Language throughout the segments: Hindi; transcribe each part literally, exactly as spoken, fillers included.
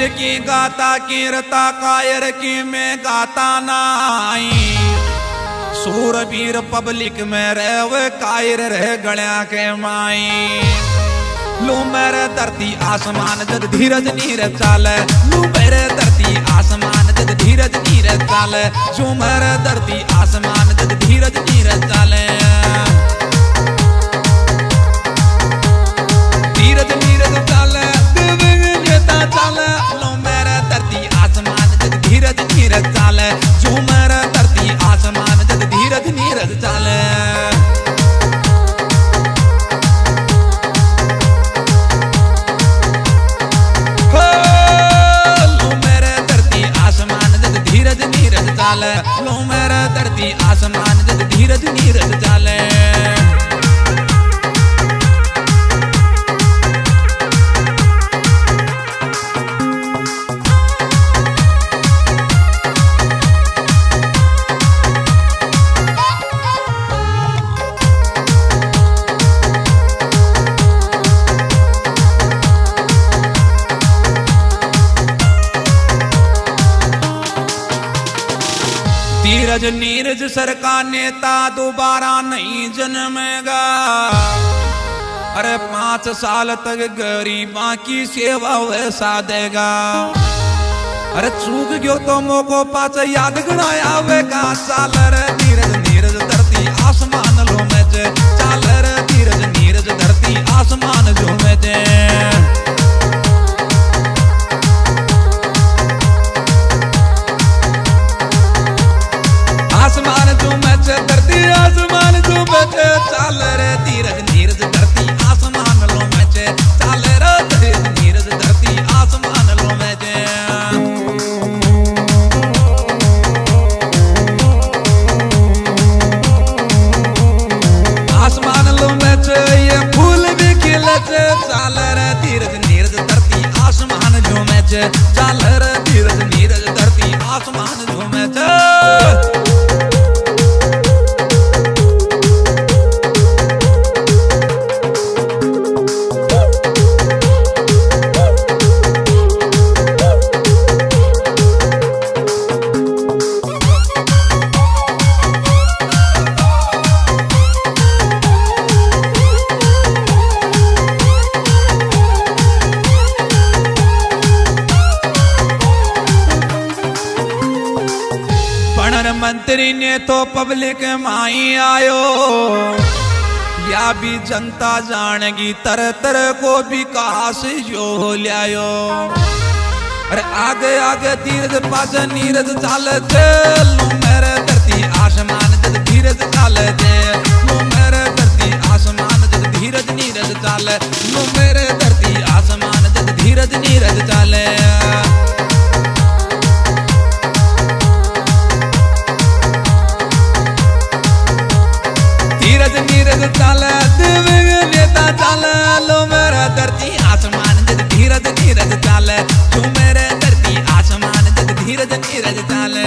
की गाता की रता कायर की मैं गाता नाई। सूरवीर पब्लिक में रहे कायर रह गणा के माई। लू मेरे धरती आसमान जद धीरज नीर चाले। लू मेरे धरती आसमान जद धीरज नीर चाले। जो मेरे धरती आसमान जद धीरज नीर चाले। धीरज नीरज चाले देवता चाले। लू मेरे धरती आसमान जद धीरज नीर चाले। जो मेरे धरती आसमान जद धीरज नीरज चाले। लो मेरा धरती आसमान जद धीरज नीरज चाले। धीरज नीरज सर का नेता दोबारा नहीं जन्मेगा। अरे पांच साल तक गरीबा की सेवा वैसा देगा। अरे चूक गयो तो मोको पाच याद गणाया वेगा। चाल रे धीरज नीरज धरती आसमान लो में जे। चाल रे धीरज नीरज धरती आसमान जो में जे। आसमान जो मैच धरती आसमान जो मैच। चाल रे धीरज नीरज धरती आसमान लो मैच। चाल रे धीरज नीरज धरती आसमान लो मैच। आसमान लो मैच ये फूल भी खिले। चाल रे धीरज नीरज धरती आसमान जो मैच। चाल रे धीरज नीरज धरती आसमान जो मैच। मंत्री ने तो पब्लिक माई आयो। या भी जनता जानेगी तरह तरह को विकास जो लियायो। अरे आगे आगे धीरज पास नीरज चाल दे। लो मेरे धरती आसमान जद धीरज चाल दे। लो मेरे धरती आसमान जद धीरज नीरज चाल। लो मेरे धरती आसमान जद धीरज नीरज चाले। धीरज नीरज चाले देवता चाले। लो मेरा धरती आसमान जद धीरज नीरज चाले। जो मेरे धरती आसमान जद धीरज नीरज चाले।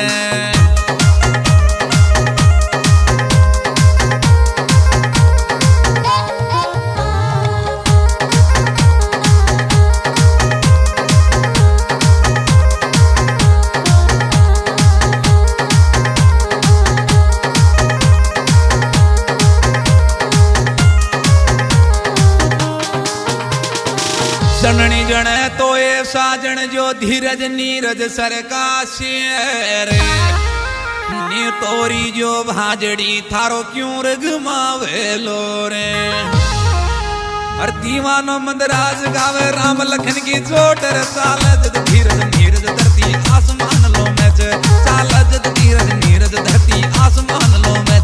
जननी जने तो ये साजन जो धीरज नीरज सर का शेर। नी तोरी जो भाजड़ी थारो क्यों रगमावे लो रे। हर दीवानो मंदराज गावे राम लखन की चोट। चाल जद धीरज नीरज धरती आसमान लो में। चाल जद धीरज नीरज धरती आसमान लो में।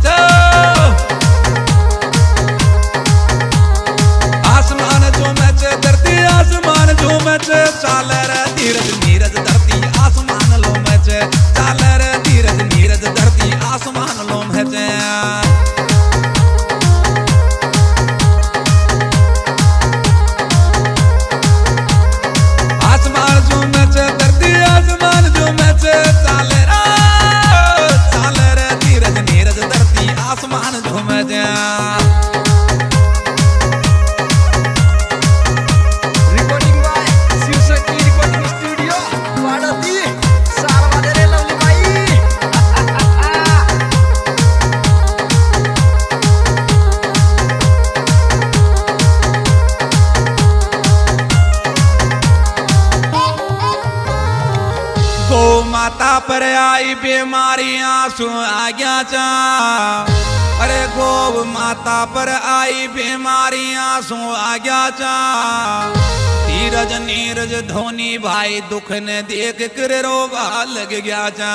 आसमान जो मैच धरती आसमान जो मैच। चाल रे धीरज नीरज धरती आसमान लो मैच। चाल रे धीरज नीरज धरती आसमान लो मैच। आसमान जो मैच धरती आसमान जो मैच। चाल रे चाल रे धीरज नीरज धरती आसमान जो मैच। पर आई बीमारियां सु आ गया चा। अरे गौ माता पर आई बीमारियां सु आ गया चा। धीरज नीरज धोनी भाई दुख ने देख कर रोवा लग गया चा।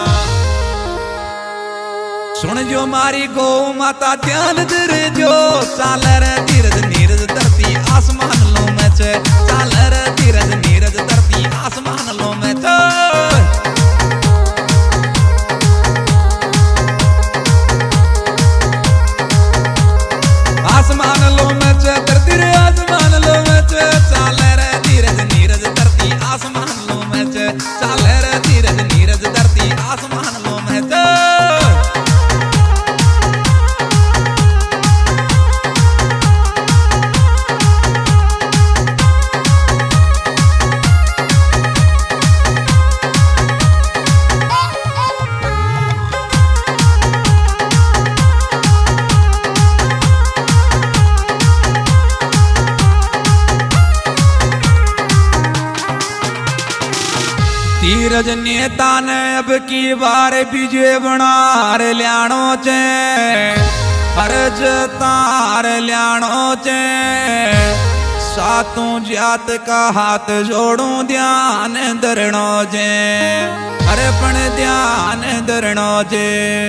सुन जो मारी गौ माता ध्यान दर जो चाल रे धीरज नीरज धरती आसमान लो में चे। चाल रे धीरज नीरज धरती आसमान लो में चे। आसमान लो में चे धरती रे आसमान लो में चे। चाल रे धीरज नीरज धरती आसमान लो में चे। चाल रे धीरज नीरज धरती आसमान लो में चे। धीरज नेता ने अब की बार विजय बनार लियानो चे। फर्ज तार लियानो चे। सातों जात का हाथ जोड़ू ध्यान धरणो चे। अरे पण ध्यान धरणो चे।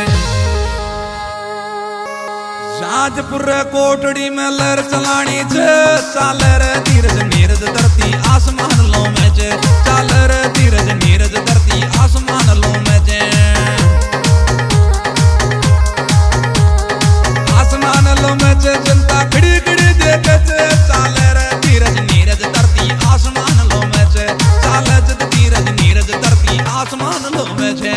जाजपुर कोटड़ी में लहर चलानी चे। चाल रे धीरज नीरज धरती आसमान लो में चे। चाल रे धीरज नीरज धरती आसमान लो में चे। आसमान लो में चे जनता खड़ी खड़ी देखे चे। चाल रे धीरज नीरज धरती आसमान लो में चे। चाल जद धीरज नीरज धरती आसमान लो में चे।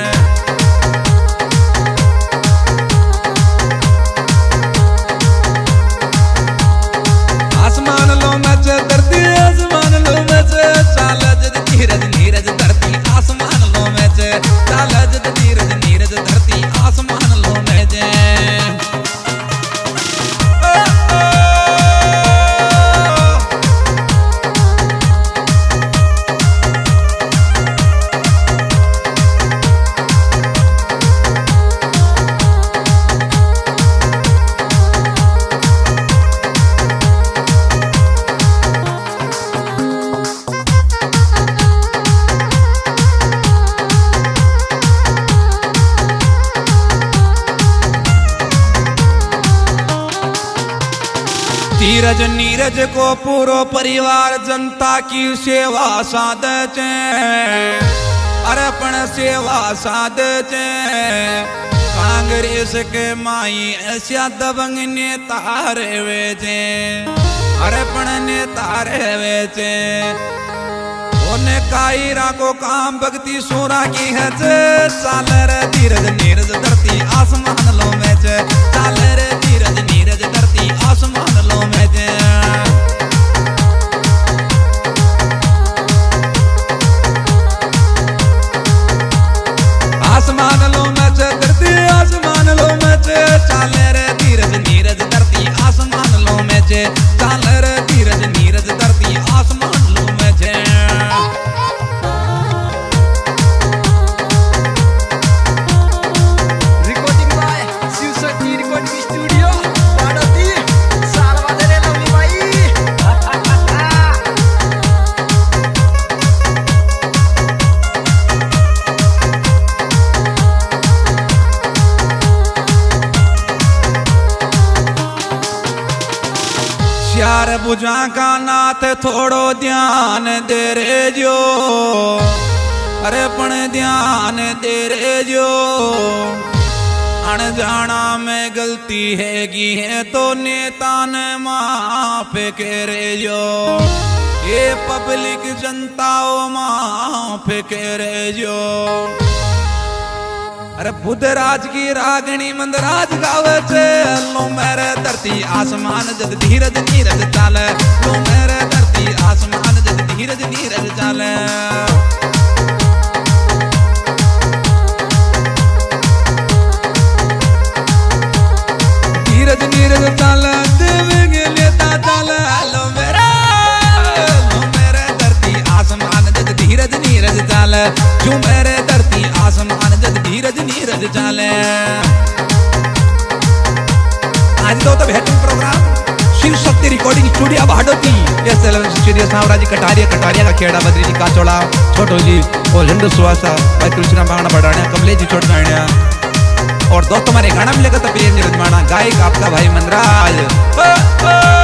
आसमान लो में चे धरती आसमान लो में चे। चाल जद धीरज नीरज धरती आसमान लो में चे। चाल जद धीरज नीरज धरती आसमान लो में चे। धीरज नीरज को पूरो परिवार जनता की सेवा साध चे। अरे पण सेवा साध चे। कांग्रेस के माई ऐसा दबंग नेता रेवे चे। अरे पण नेता रेवे चे। ओने कायरा को काम भक्ति सोरा की है चे। चाल रे धीरज नीरज धरती आसमान लो में चे। चाल रे धीरज नीरज धरती आसमान लो में चे। आसमान लो में चे धरती आसमान लो में चे। चाल रे धीरज नीरज धरती आसमान लो में चे। चाल रे धीरज नीरज धरती आसमान लो में चे। चार भुजा का नाथ थोड़ो ध्यान दे रे जो। अरे पण ध्यान दे रे जो। अनजाना में गलती हैगी है तो नेता ने माफ करे जो। ये पब्लिक जनताओ माफ करे जो। अरे बुधराज की रागणी मंदराज गावे छे। लो मेरे धरती आसमान जद धीरज नीरज चाले। लो मेरे धरती आसमान जद धीरज नीरज चाले। धीरज नीरज चाले देवेंगे लेता चाले। लो मेरे लो मेरे धरती आसमान जद धीरज नीरज चाले। जो मेरे धरती नीरज चाले। आज तो तो बेहतरीन programme Shiv Shakti recording studio Bhadoti S L studio Sawraji Kataria Kataria ka Khera Badri जी काचोड़ा छोटो जी और झंडू सुहासा भाई कृष्णा बांगड़ा बढ़ाने कमले जी छोट गाणिया और दोस्तों हमारे गाना मिलेगा तो प्रिय निरंजन गायक आपका भाई मनराज।